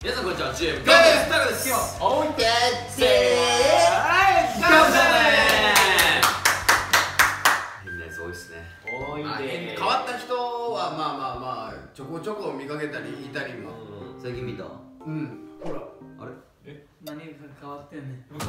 皆さんこんにちは、チームガンです。タカです。 おいでせーガンだねー。変なやつ多いっすね。 おいで変わった人はまあちょこちょこ見かけたりいたりも。 最近見た？ ほらあれ？ 何が変わってんねん。 今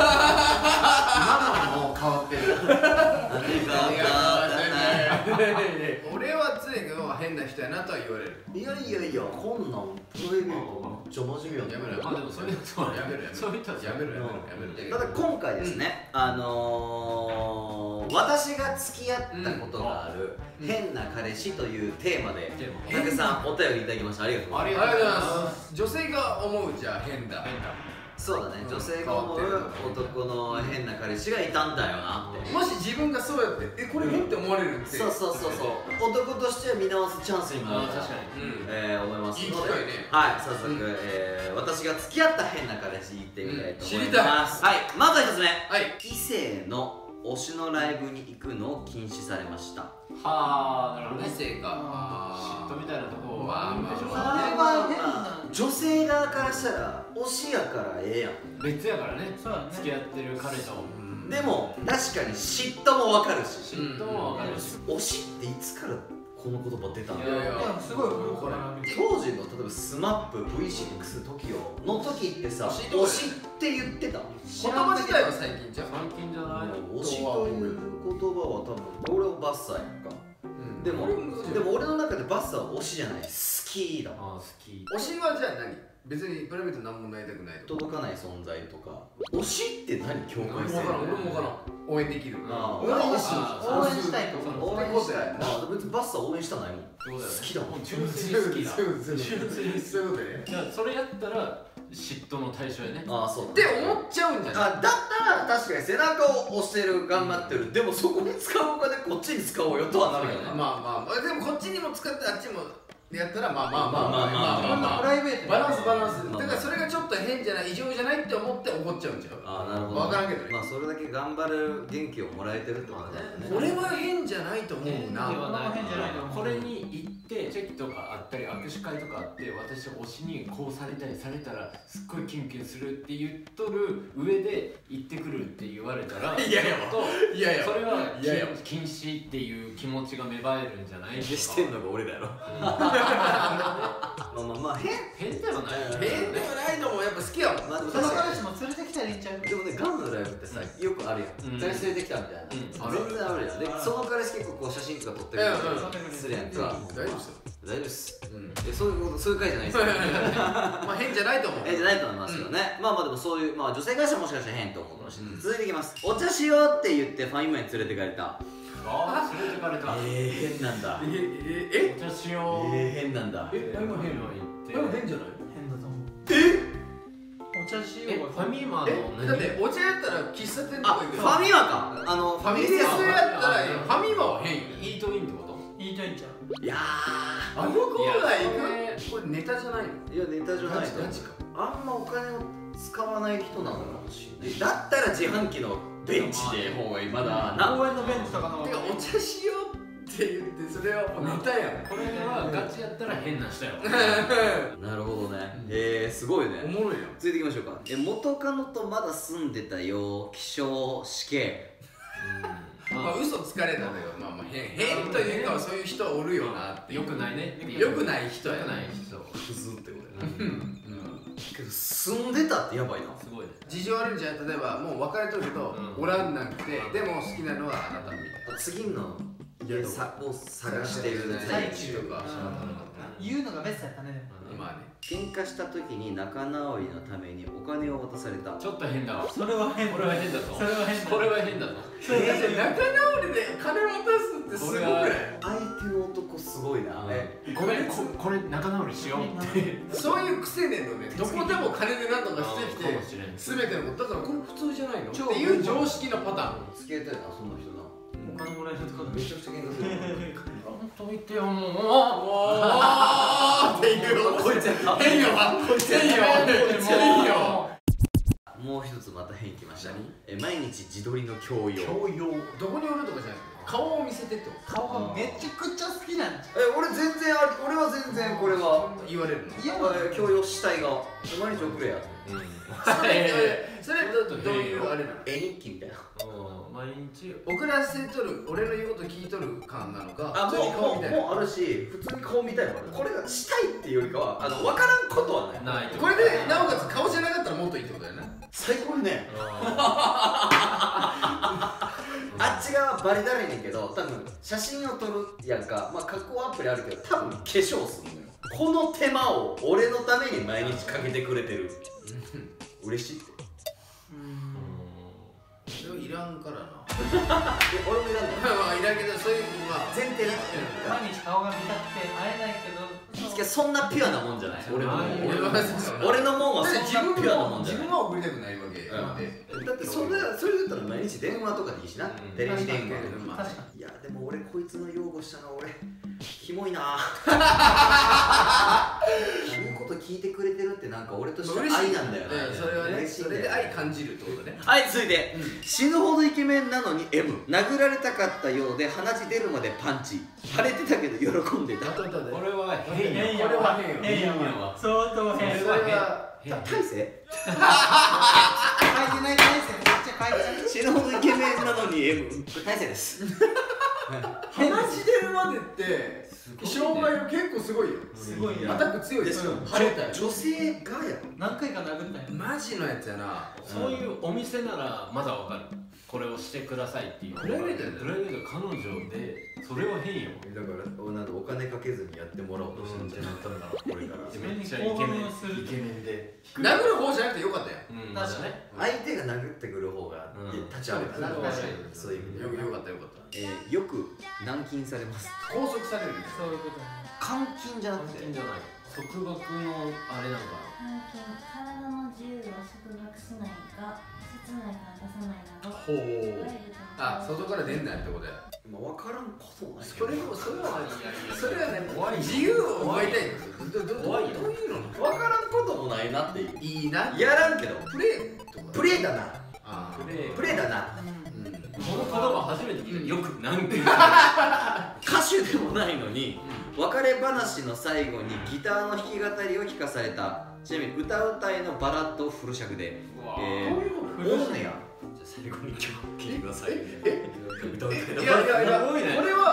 のも変わってる。 何が変わったね。 俺は常に変な人やなとは言われる。 いやこんなんプライベートめっちゃ真面目やん。 やめろ。 まあでもそれそうやめろそういったらやめろ。 ただ今回ですね、私が付き合ったことがある変な彼氏というテーマでたくさんお便りいただきました。ありがとうございます。 ありがとうございます。女性が思うじゃあ変だ。 そうだね、女性が思う男の変な彼氏がいたんだよなって。 もし自分がそうやってこれ変って思われるって。 そう男としては見直すチャンスにもなると思いますので、はい、早速私が付き合った変な彼氏言ってみたいと思います。はい、まずは1つ目、異性の推しのライブに行くのを禁止されました。 はあ、なるほどね。 異性か嫉妬みたいなとこはあるでしょうそれは変な。 女性側からしたら推しやからええやん。 別やからね。 そうだね。 付き合ってる彼とでも確かに嫉妬もわかるし、 嫉妬もわかるし。 推しっていつからこの言葉出たの？ いやすごいこれ。 当時の例えばSMAP、V6、TOKIO の時ってさ、推しって言ってた？ 言葉自体は最近じゃん。 最近じゃない。 推しという言葉は多分俺はバッサーやんか。でも俺の中でバッサーは推しじゃない、好きだ。 ああ、好き。 推しはじゃあ何？別にプライベート何もなりたくないとか。 届かない存在とか。推しって何？境界線。 俺も分からん。応援できる。 応援したいとか。 応援したい。別にバッサー応援したないもん。好きだもん。 純粋に好きだ。 純粋にそういうことね。 じゃあそれやったら嫉妬の対象やね。 ああ、そうって思っちゃうんじゃない？ だったら確かに背中を押してる、頑張ってる。でもそこに使うお金こっちに使おうよとはなるよね。 まあでもこっちにも使ってあっちもやったらまプライベートバランスだからそれがちょっと変じゃない異常じゃないって思って怒っちゃうんちゃう。 ああ、なるほど。 分からんけどね。 まあそれだけ頑張る元気をもらえてるってことだよね。 俺は変じゃないと思うな。 変じゃないと思う。 これに行ってチェキとかあったり握手会とかあって私推しにこうされたりされたらすっごいキュンキュンするって言っとる上で行ってくるって言われたらいやそれは禁止っていう気持ちが芽生えるんじゃないですか。 してんのが俺だよ。まあ変ではない。 変ではないのもやっぱ好きやもん。 まあでもその確か彼氏も連れてきたらいいんちゃう？ に。でもね、ガンのライブってさ、よくあるやん。彼氏連れてきたみたいな。全然あるやん。で、その彼氏結構こう写真とか撮ってくれたりするやんか。 大丈夫ですよ。 大丈夫っす。そういう回じゃないですよ。 まあ変じゃないと思う。 じゃないと思いますよね。まあでもそういう、まあ女性からしたらもしかしたら変と思うかもしれない。続いていきます。お茶しようって言ってファミマに連れてかれた。 ああ、連れてかれた。 変なんだ。 お茶しよう。 変なんだ。 でも変は言って。 変じゃない？ 変だと思う。お茶しよう。 ファミマのだってお茶やったら喫茶店とか行く。 ファミマか。 ファミレスやったらファミマは変よ。 イートインってこと？ いいといいんちゃう？ いやー、 あのコーナー行く？これネタじゃないの？ いやネタじゃないと思う。あんまお金を使わない人なのかもしれない。だったら自販機のベンチで方がいい。まだな。 公園のベンチとかの。 てかお茶しようって言ってそれはもうネタやん。 これはガチやったら変な人やわ。 なるほどね。すごいね。 おもろいよ。 続いていきましょうか。元カノとまだ住んでたよ。起床死刑。 まあ嘘つかれたのよ。まあ変というかそういう人おるよなって。 よくないね。 よくない人や。 よくない人。 クズってことやな。けど住んでたってやばいな。 すごいね。 事情あるんじゃん。例えばもう別れとるけどおらんなくてでも好きなのはあなたみたいな。 次の家を探してる最中とか。 言うのがベストやったね。 まあね。 喧嘩した時に仲直りのためにお金を渡された。 ちょっと変だわ。 それは変。 これは変だぞ。 それは変だ。 これは変だぞ。 仲直りで金渡すってすごくない？ 相手の男すごいな。 ごめん、これ仲直りしようって。 そういう癖ねんのね。どこでも金で何とかしてきてかもしれん。 全てのことだからこれ普通じゃないのっていう常識のパターン。 付き合いたいな、そんな人な。 お金もらえるとかめちゃくちゃ喧嘩する。 本当言ってよ、もう。 っていうこいつやった。 変よ変よ。 もう一つまた変きました。毎日自撮りの強要。 どこにおるとかじゃないの？ 顔を見せてって顔がめちゃくちゃ好きなんじゃ俺は全然これは言われるの。 強要したいが毎日送れや。 それどういうあれなの？ 絵日記みたいな。 毎日送らせとる、俺の言うこと聞いとる感なのか、 もうあるし、普通に顔見たいもん。これがしたいっていうよりかは分からんことはない。 これでなおかつ顔じゃなかったらもっといいってことだよね。 最高にね。あっち側バリだらいねんけど、多分写真を撮るやんか、まあ加工アプリあるけど多分化粧するのよ。この手間を俺のために毎日かけてくれてる。嬉しいって。 それはいらんからな。 俺もいらんの。 まあいらんけど、そういう前提な。 毎日顔が見たくて会えないけど、 そんなピュアなもんじゃない。俺のもんはそんなピュアなもんじゃない。 自分は送りたくないわけで。 だってそれだったら毎日電話とかでいいしな。テレビ電話。いやでも俺こいつの擁護したの俺キモいな。言うこと聞いてくれてるってなんか俺として愛なんだよね。 それはね、それで愛感じるってことね。 はい、続いて死ぬほどイケメンなのに M。 殴られたかったようで鼻血出るまでパンチ。腫れてたけど喜んでた。 これは変や。 これは変やわ。相当変。 それは大勢？ 書いてない大勢めっちゃ書いてない。 死ぬほどイケメンなのに M。 これ大勢です。 鼻血出るまでって障害は結構すごいよ。 すごいよ。 アタック強いですよ。 腫れた女性がやろ。 何回か殴ったんや。 マジのやつやな。 そういうお店ならまだわかる。これをしてくださいっていう。 プライベート彼女でそれは変よ。 だからなんかお金かけずにやってもらおうとしてるんじゃなかったんだろう。これからめっちゃイケメンで殴る方じゃなくてよかったよ。 確かに。 相手が殴ってくる方が立ち上がる。そういう意味でよかったよかった。 よく軟禁されます。 拘束されるみたいな。 そういうことね。 監禁じゃなくて。 じゃない。束縛のあれなんか。 体の自由を束縛しないが、室内から出さないなど。 ほう。あ、外から出んなってことや。 今分からんこともない。 それはね、自由を奪いたいんですよ。どういうの？ 分からんこともないなっていう。 いいな。 やらんけど。 プレーだな。プレーだな。 この言葉初めて聞いた。よくなんて言う。 歌手でもないのに別れ話の最後にギターの弾き語りを聞かされた。ちなみに歌うたいのバラッドフル尺でオーネや。最後に今日聞いてください。歌うたいのいやこれは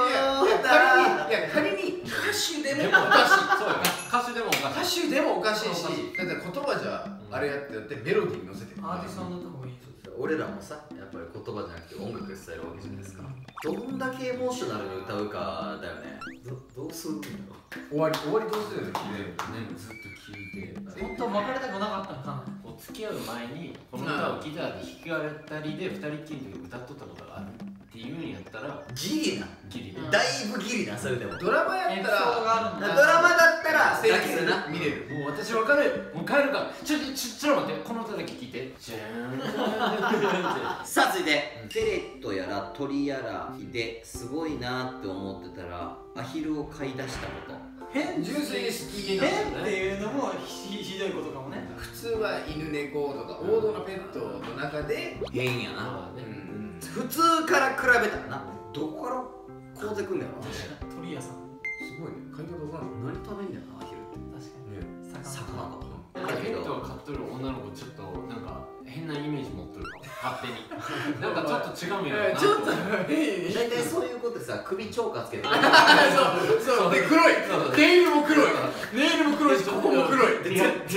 仮に歌手でもおかしい。 そうよ。歌手でもおかしいし、 だって言葉じゃあれやってメロディー乗せてアーティストのとこいい。 俺らもさ、やっぱり言葉じゃなくて音楽で伝えるわけじゃないですか。どんだけエモーショナルに歌うかだよね。どうするんだろう。終わりどうするの？ ずっと聞いて。 本当別れたくなかったのかな。 付き合う前にこの歌をギターで弾き語りで二人っきりで歌っとったことがあるっていうんやったらギリな。だいぶギリな。それでもドラマやったらドラマだったら成立するな。見れる。 もう私分かる。もう帰るか。ちょっと待って。この歌だけ聞いて。じゃーん。 さあ続いてフェレットやら鳥やらですごいなって思ってたらアヒルを飼い出したこと。 純粋に好きな変っていうのもひどいことかもね。 普通は犬猫とか王道のペットの中で変やな。普通から比べたらな。どこからこうてくんだよな。 鳥屋さん。 すごいね。飼い方わかんない。 何食べんだよなアヒルって。 確かに。 魚か。 ペットを飼っとる女の子ちょっとなんか変なイメージ持っとるかも。勝手に。なんかちょっと違うんやろな。 ちょっと大体そういうことでさ、首チョーカーつけてる。 そうで黒い。ネイルも黒い。ネイルも黒いし、ここも黒い。 ピアス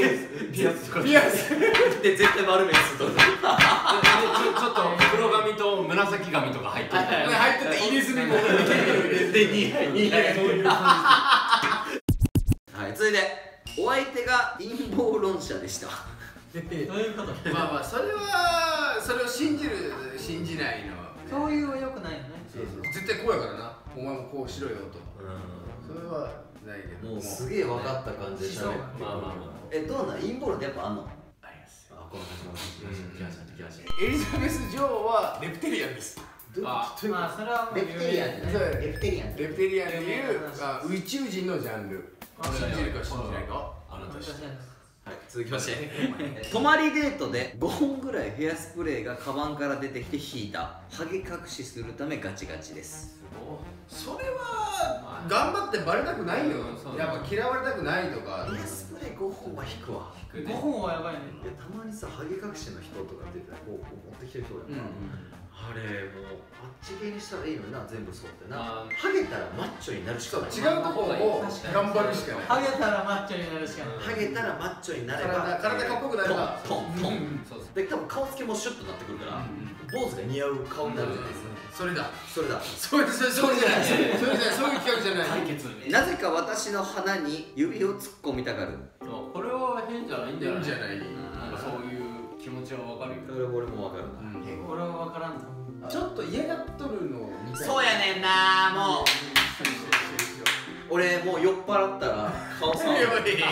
で絶対丸めすると。 ちょっと黒髪と紫髪とか入ってた。 入ってた入れ墨も。 で2杯。はい、続いてお相手が陰謀論者でした。 どういうこと？ まあそれを信じる信じないの。 共有は良くないよね。 絶対こうやからな。お前もこうしろよと。それはないけど。 もうすげえ分かった感じでしゃべって。どうなん陰謀論ってやっぱあんの？あります。あ、この始まりました。 エリザベス女王はレプテリアンです。 まあそれはレプテリアンね。レプテリアンっていう宇宙人のジャンル。信じるか信じないか。 はい、続続きまして泊まりデートで5本ぐらいヘアスプレーがカバンから出てきて引いた。ハゲ隠しするためガチガチです。 それは頑張ってバレたくないよ。やっぱ嫌われたくないとか。 ヘアスプレー5本は引くわ。 5本はやばいね。 たまにさ、ハゲ隠しの人とかって言ったらこう持ってきてる人やん。あれもうあっち系にしたらいいのにな、全部そうってな。ハゲたらマッチョになるしかない。 違うとこを頑張るしかない。 ハゲたらマッチョになるしかない。 ハゲたらマッチョになれば体かっこよくなればトントンで、多分顔つきもシュッとなってくるから坊主が似合う顔になるじゃないですか。 それだそれだそれじゃないそういう企画じゃない。 解決。 なぜか私の鼻に指を突っ込みたがる。 これは変じゃないんじゃない？ 変じゃない。 なんかそういう気持ちはわかるよ。 それ俺もわかるな。 俺は分からんと。 ちょっと嫌がっとるのみたいな。 そうやねんな。もう俺もう酔っ払ったら顔さん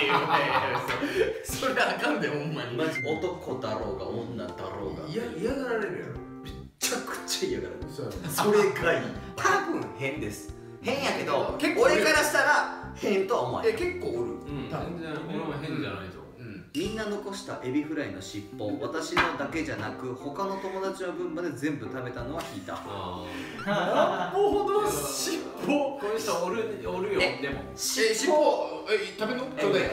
それあかんでほんまに。 マジ男だろうが女だろうが嫌がられるやろ。 めちゃくちゃ嫌がられる。 そそれがいい。多分変です。変やけど俺からしたら変とは思わへん。 結構おる。 全然俺も変じゃないと。 みんな残したエビフライの尻尾、私のだけじゃなく他の友達の分まで全部食べたのは引いた。 なるほど。尻尾。 こういう人おるよ。でも尻尾食べんの？ちょうだい。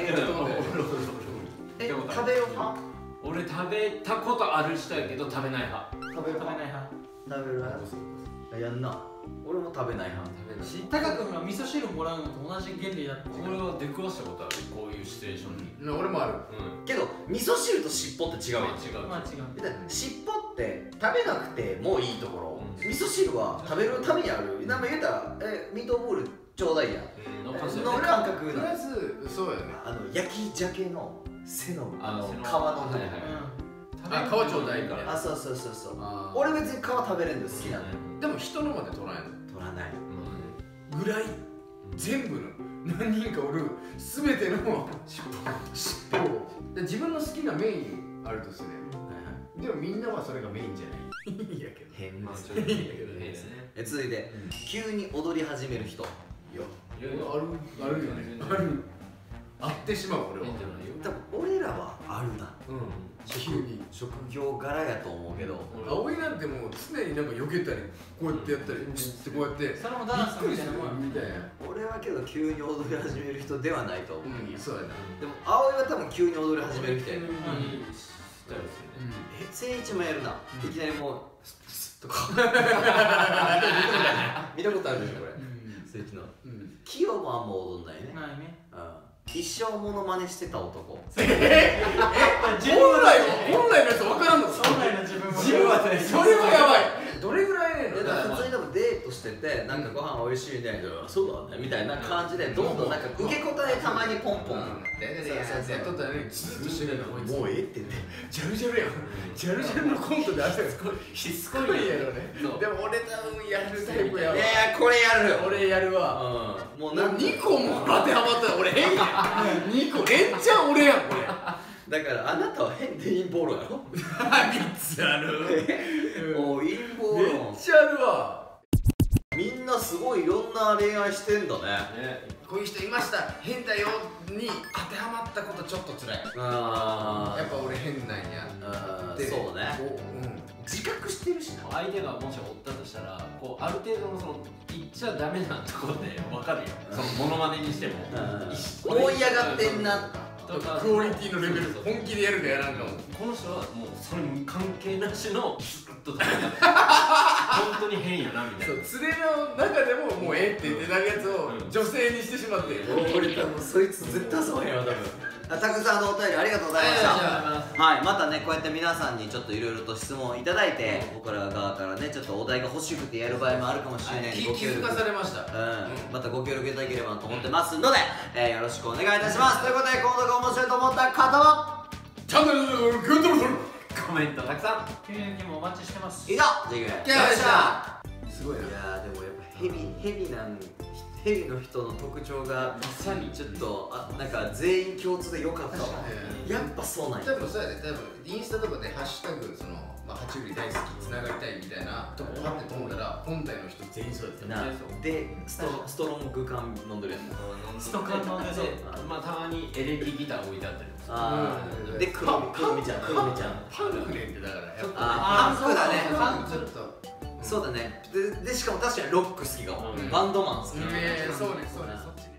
食べよう派？ 俺食べたことある人やけど食べない派。 食べる派？食べる派？やんな。俺も食べない派。 タカ君が味噌汁もらうのと同じ原理だって。 俺は出くわしたことある。こういうシチュエーションに。 俺もある。 けど味噌汁と尻尾って違うやん。 まあ違う。 尻尾って食べなくてもういいところ、味噌汁は食べるためにある。なんか言うたらミートボールちょうだいやの感覚。 プラスそうやね。 焼き鮭の背の皮の部分。 皮ちょうだいから。 そう。俺別に皮食べれんの好きなの。 でも人のまで取らないの。 取らないぐらい全部の何人かおる全ての尻尾。自分の好きなメインあるとする。でもみんなはそれがメインじゃない。いいやけど。 変ですね。続いて急に踊り始める人。 いやあるよね。あってしまう。俺は多分俺らはあるな。 急に職業柄やと思うけど、 葵なんてもう常になんか避けたりこうやってやったりってこうやってそれもダンスみたいなもんみたいな。 俺はけど急に踊り始める人ではないと思う。 そうやな。 でも葵は多分急に踊り始める人やね。千一もやるな。いきなりもうスッとか見たことあるでしょこれ。千一のキヨもあんま踊んないね。 ないね。 一生モノマネしてた男。 本来のやつ分からんの。 本来の自分も。 それはやばい。どれぐらい？ 普通にでもデートしててなんかご飯美味しいねそうだねみたいな感じでどんどんなんか受け答えたまにポンポン。 やっとったらねずっとしてるの。 もうええって言って。 ジャルジャルやん。ジャルジャルのコントであったらしつこいやろね。でも俺多分やるタイプやわ。 いやこれやる。 俺やるわ。 もう 2個も当てはまったら俺変やん。2個レンチャン俺やんこれ。 だからあなたは変で陰謀論やろ。 3つある。 もう陰謀論。 めっちゃあるわ。 みんなすごいいろんな恋愛してんだね。 こういう人いました変だよに当てはまったことちょっと辛い。やっぱ俺変なんや。 そうね。自覚してるしな。 相手がもしおったとしたらこうある程度のその言っちゃダメなところで分かるよ。そのモノマネにしても思い上がってんなとかクオリティのレベル本気でやるかやらんかも。 この人はもうそれ関係なしのスルッとダメだ本当に変やなみたいな。 そう連れの中でももうええって言ってなるやつを女性にしてしまって。 俺多分そいつ絶対そうへんわ多分。たくさんお便りありがとうございました。はい、またねこうやって皆さんにちょっといろいろと質問いただいて僕ら側からねちょっとお題が欲しくてやる場合もあるかもしれないんで気づかされました。 またご協力いただければと思ってますので、よろしくお願いいたします。ということでこの動画面白いと思った方はチャンネル登録グッドボタンコメントたくさん急にもお待ちしてます。 以上ジグでした。すごいな。 いやでもやっぱヘビなんヘビの人の特徴がちょっとなんか全員共通で良かったわ。やっぱそうなんや。 多分そうやで、多分インスタとかでハッシュタグその爬虫類大好きつながりたいみたいなとこパッて飛んだら本体の人全員そうやった。 でストロング缶飲んでるやん。 スト缶飲んでて、まあたまにエレキギター置いてあったりもする。 でクロミちゃんパンクねんってだからやっぱパンクだね。 パンクちょっとそうだね。でしかも確かにロック好きかも。バンドマン好き。 そうねそっちね。